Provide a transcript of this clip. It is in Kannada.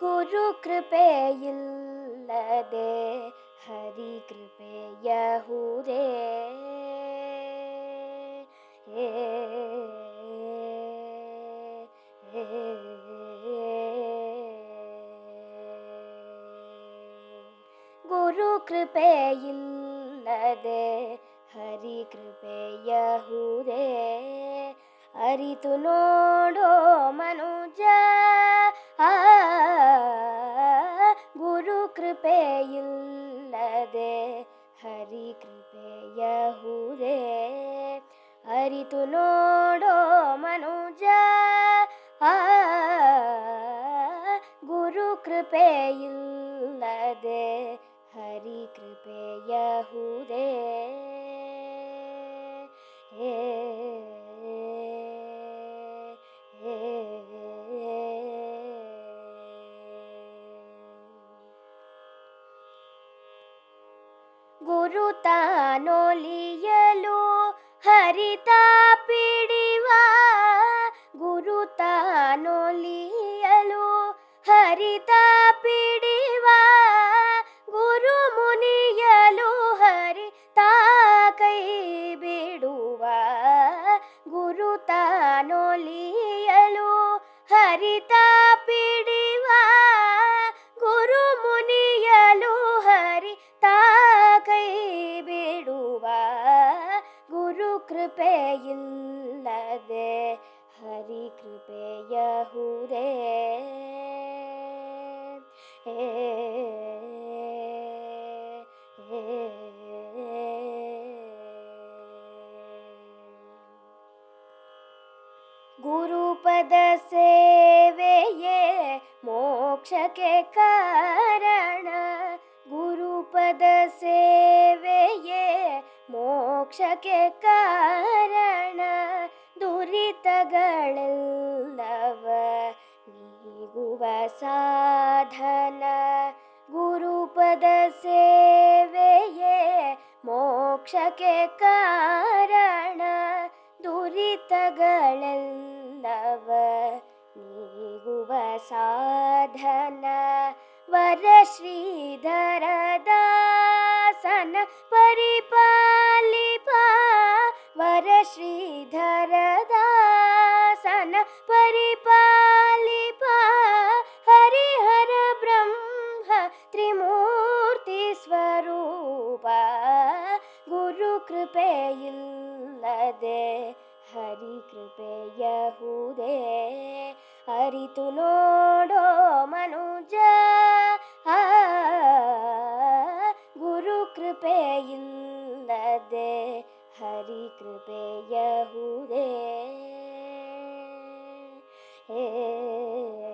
ಗುರು ಕೃಪೆಯಿಲ್ಲದೆ ಹರಿ ಕೃಪೆಯಹುದೇ ಗುರು ಕೃಪೆಯಿಲ್ಲದೆ ಹರಿ ಕೃಪೆಯಹುದೇ ಅರಿತು ನೋಡೋ ಮನುಜ ಗುರು ಕೃಪೆಯಿಲ್ಲದೆ ಹರಿ ಕೃಪೆಯಹುದೇ ಅರಿತು ನೋಡೋ ಮನುಜ ಗುರು ಕೃಪೆಯಿಲ್ಲದೆ ಹರಿ ಕೃಪೆಯಹುದೇ ಗುರು ತಾನೊಲಿಯಲು ಹರಿತ ಪಿಡಿವ ಗುರು ತಾನೊಲಿಯಲು ಹರಿತ ಪಿಡಿವ ಗುರು ಮುನಿಯಲು ಹರಿತ ಕೈ ಬಿಡುವ ಗುರು ತಾನೊಲಿಯಲು ಹರಿತ ಪಿಡಿವ ಗುರು ಮುನಿಯಲು ಹರಿತ ಕೈ ಬಿಡುವ ಗುರು ಕೃಪೆಯಿಲ್ಲದೆ ಹರಿ ಕೃಪೆಯಹುದೇ ಗುರುಪದ ಸೇವೆಯೇ ಮೋಕ್ಷಕ್ಕೆ ಕಾರಣ ಗುರುಪದ ಸೇವೆಯೇ ಮೋಕ್ಷಕ್ಕೆ ಕಾರಣ ದುರಿತಗಳೆಲ್ಲವ ನೀಗುವ ಸಾಧನ ಗುರುಪದ ಸೇವೆಯೇ ಮೋಕ್ಷಕ್ಕೆ ಕಾರಣ ದುರಿತಗಳೆಲ್ಲವ ನೀಗುವ ಸಾಧನ ವರ ಶ್ರೀಧರ ದಾಸನ ಪರಿಪಾಲಿಪ ವರ ಶ್ರೀಧರ ದಾಸನ ಪರಿಪಾಲಿಪ ಹರಿಹರ ಬ್ರಹ್ಮ ತ್ರಿಮೂರ್ತಿ ಸ್ವರೂಪ ಗುರು ಕೃಪೆಯಿಲ್ಲದೆ ಹರಿ ಕೃಪೆಯಹುದೇ ಅರಿತು ನೋಡೋ ಮನುಜ ಗುರು ಕೃಪೆಯಿಲ್ಲದೆ ಹರಿ ಕೃಪೆಯಹುದೇ